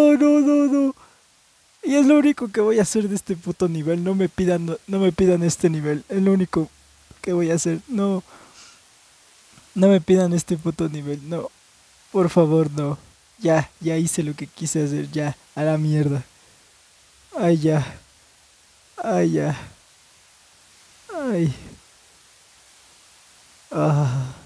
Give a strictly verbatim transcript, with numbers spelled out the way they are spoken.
No, no, no, no. Y es lo único que voy a hacer de este puto nivel. No me pidan, no, no me pidan este nivel. Es lo único que voy a hacer. No, no me pidan este puto nivel. No, por favor, no. Ya, ya hice lo que quise hacer. Ya, a la mierda. Ay, ya. Ay, ya. Ay. Ah.